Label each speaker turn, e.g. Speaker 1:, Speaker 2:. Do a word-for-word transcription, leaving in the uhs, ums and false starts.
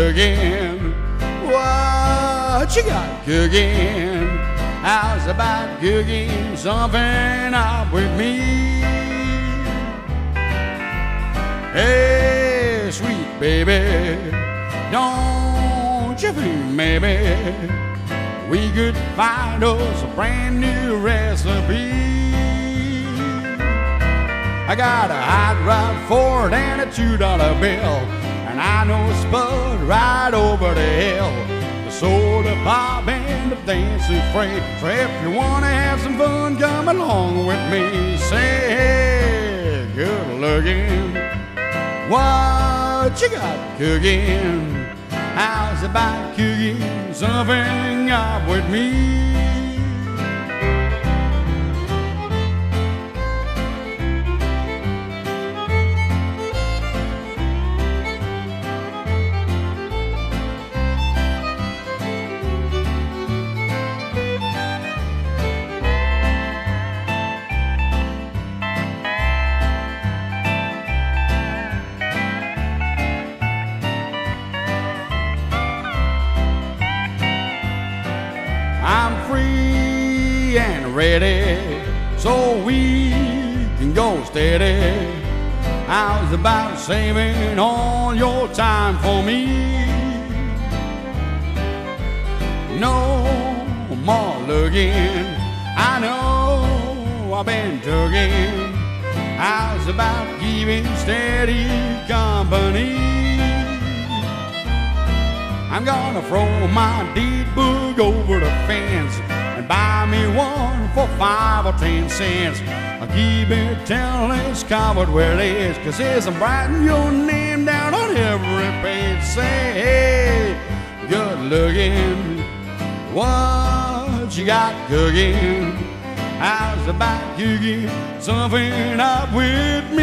Speaker 1: looking? What you got cooking? How's about cooking something up with me? Hey, sweet baby, don't you think maybe we could find us a brand new recipe? I got a hot rod Ford and a two dollar bill, and I know Spud right over the hill. The soda pop and the dancing freight. So if you wanna have some fun, come along with me. Say, hey, good looking, what you got cooking? How's about cooking something up with me? I'm free and ready, so we can go steady. How's about saving all your time for me? No more looking, I know I've been tugging. How's about keeping steady company? I'm gonna throw my deed book over the fence and buy me one for five or ten cents. I'll keep it till it's covered where it is, 'cause it's writing your name down on every page. Say, hey, good looking, what you got cooking? How's about cooking something up with me?